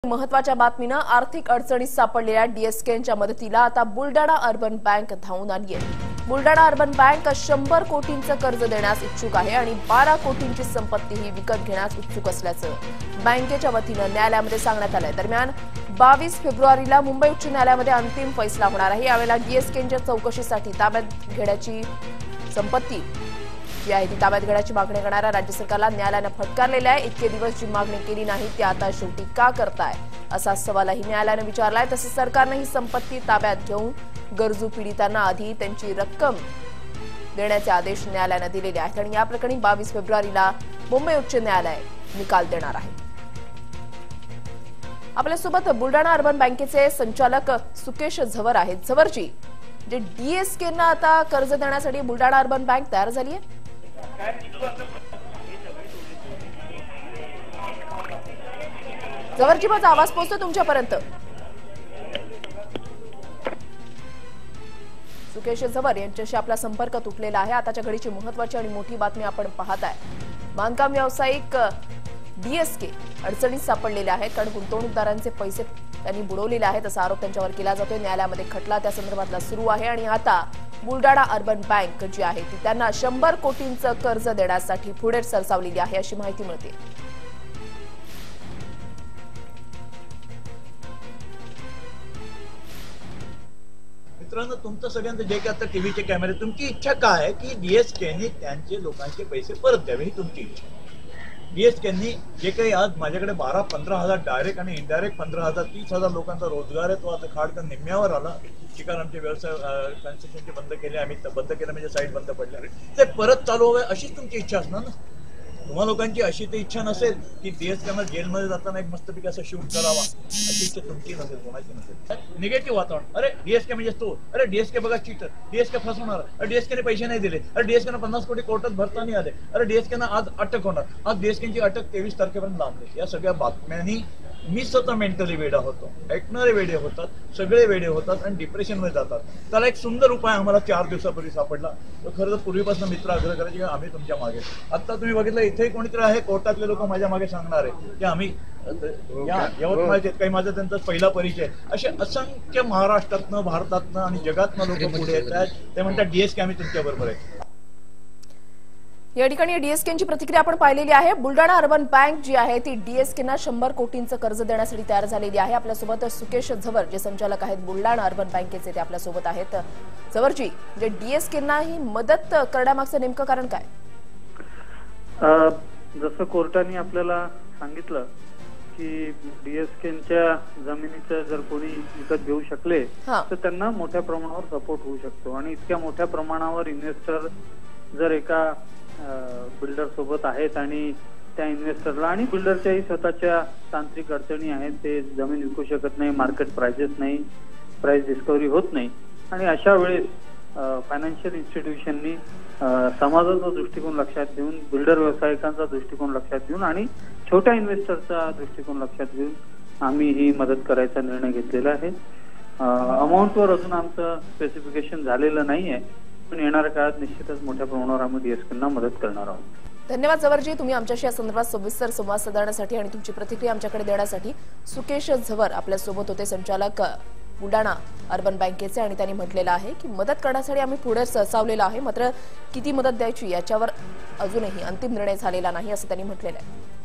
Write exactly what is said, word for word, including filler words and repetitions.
महत्वाच्या बातमीनं आर्थिक अडचणीत सापडलेल्या डीएसकेच्या मदतीला आता बुलडाणा अर्बन बँक धावून आली आहे। बुलडाणा अर्बन बँक शंभर कोटींचं कर्ज देण्यास इच्छुक आहे आणि बारा कोटींची संपत्तीही विकत घेण्यास उत्सुक असल्याचं बँकेच्या वतीनं न्यायालयामध्ये सांगण्यात आलंय। दरम्यान बावीस फेब्रुवारीला मुंबई उच्च न्यायालयामध्ये अंतिम फैसला होणार आहे। यावेळेला डीएसकेच्या चौकशीसाठी ताब्यात घेण्याची संपत्ती जी आहे ती ताब्यात घेण्याची मागणी करणाऱ्या राज्य सरकारला न्यायालयानं फटकारलेलं आहे। इतके दिवस जी मागणी केली नाही ती आता शेवटी का करताय असा सवालही न्यायालयानं विचारलाय। तसेच सरकारने ही संपत्ती ताब्यात घेऊन गरजू पीडितांना आधी त्यांची रक्कम देण्याचे आदेश न्यायालयानं दिलेले आहेत आणि या प्रकरणी बावीस फेब्रुवारीला मुंबई उच्च न्यायालय निकाल देणार आहे। आपल्यासोबत बुलडाणा अर्बन बँकेचे संचालक सुकेश झवर आहेत। झवरजी, जे डीएसकेना आता कर्ज देण्यासाठी बुलडाणा अर्बन बँक तयार झाली आहे। झवरजी, माझा आवाज पोहोचतो तुमच्यापर्यंत? सुकेश झवर यांच्याशी आपला संपर्क तुटलेला आहे। आताच्या घडीची महत्वाची आणि मोठी बातमी आपण पाहताय। बांधकाम व्यावसायिक डीएसके अडचणीत सापडलेले आहेत कारण गुंतवणूकदारांचे पैसे त्यांनी बुडवलेले आहेत असा आरोप त्यांच्यावर केला जातोय। न्यायालयामध्ये खटला त्या संदर्भातला सुरू आहे आणि आता बुलडाणा अर्बन बँक जी आहे ती त्यांना शंभर कोटींचं कर्ज देण्यासाठी पुढे सरसावलेली आहे अशी माहिती मिळते। मित्रांनो, तुमचं सगळ्यांचं जे काही आता टीव्हीचे कॅमेरे, तुमची इच्छा काय आहे की डीएसकेने त्यांचे लोकांचे पैसे परत द्यावे, ही तुमची इच्छा। डीएसकेनी जे काही आज माझ्याकडे बारा पंधरा हजार डायरेक्ट आणि इनडायरेक्ट पंधरा हजार तीस हजार लोकांचा रोजगार आहे तो आता खाडकन निम्म्यावर आला। ठिकाण आमचे व्यवसाय कन्स्ट्रक्शनचे बंद केले, आम्ही बंद केलं म्हणजे साईट बंद पडल्या, ते परत चालू व्हावे अशीच तुमची इच्छा असणार ना। तुम्हा लोकांची अशी ते इच्छा नसेल की डीएसकेना जेलमध्ये जाताना एक मस्तपैकी असं शूट करावा, अशी इच्छा तुमची नसेल, कोणाची नसेल। निगेटिव्ह वातावरण, अरे डीएसके म्हणजे तो, अरे डीएसके बघा चीटर, डीएसके फसवणार, अरे डीएसकेने पैसे नाही दिले, अरे डीएसकेने पन्नास कोटी कोर्टात भरता नाही आले, अरे डीएसकेना आज अटक होणार, आज डीएसकेची अटक तेवीस तारखेपर्यंत लांबली। या सगळ्या बातम्यांनी मी स्वतः मेंटली वेडा होतो, ऐकणारे वेडे होतात, सगळे वेडे होतात आणि डिप्रेशनमध्ये जातात। त्याला एक सुंदर उपाय आम्हाला चार दिवसापूर्वी सापडला। तो खरं तर पूर्वीपासून मित्र आग्रह करायचे की आम्ही तुमच्या मागे। आता तुम्ही बघितलं इथे कोणीतरी आहे, कोर्टातले लोक माझ्या मागे सांगणार आहे की आम्ही या यवतमाळचे काही, माझा त्यांचा पहिला परिचय। असे असंख्य महाराष्ट्रातनं, भारतातनं आणि जगातनं लोक पुढे येत आहेत, ते म्हणतात डीएसके आम्ही तुमच्या बरोबर आहे। या ठिकाणी डीएसकेची प्रतिक्रिया आपण पाहिलेली आहे। बुलडाणा अर्बन बँक जी आहे ती डीएसकेना शंभर कोटींचं कर्ज देण्यासाठी तयार झालेली आहे। आपल्यासोबत सुकेश झवर जे संचालक आहेत बुलडाणा अर्बन बँकेचे, ते आपल्यासोबत आहेत। झवरजी, जे डीएसकेना ही मदत करण्यामागचं नेमकं कारण काय? जसं कोर्टाने आपल्याला सांगितलं की डीएसकेच्या जमिनीचं जर कोणी विकत घेऊ शकले तर त्यांना मोठ्या प्रमाणावर सपोर्ट होऊ शकतो आणि इतक्या मोठ्या प्रमाणावर इन्व्हेस्टर जर एका बिल्डर सोबत आहेत आणि त्या इन्व्हेस्टरला आणि बिल्डरच्याही स्वतःच्या तांत्रिक अडचणी आहेत, ते जमीन विकू शकत नाही, मार्केट प्राइसेस नाही, प्राइस डिस्कव्हरी होत नाही आणि अशा वेळेस फायनान्शियल इन्स्टिट्यूशननी समाजाचा दृष्टिकोन लक्षात घेऊन, बिल्डर व्यावसायिकांचा दृष्टिकोन लक्षात घेऊन आणि छोट्या इन्व्हेस्टरचा दृष्टिकोन लक्षात घेऊन आम्ही ही मदत करायचा निर्णय घेतलेला आहे। अमाऊंटवर अजून आमचं स्पेसिफिकेशन झालेलं नाहीये, पण येणाऱ्या काळात निश्चितच मोठ्या प्रमाणावर आम्ही डीएसकेना मदत करणार आहोत। धन्यवाद झवरजी, तुम्ही आमच्याशी या संदर्भात सविस्तर संवाद साधण्यासाठी आणि तुमची प्रतिक्रिया आमच्याकडे देण्यासाठी। सुकेश झवर आपल्यासोबत होते, संचालक बुलडाणा अर्बन बँकेचे, आणि त्यांनी म्हटलेलं आहे की मदत करण्यासाठी आम्ही पुढे सरसावलेलो आहे, मात्र किती मदत द्यायची याच्यावर अजूनही अंतिम निर्णय झालेला नाही असं त्यांनी म्हटलेलं आहे।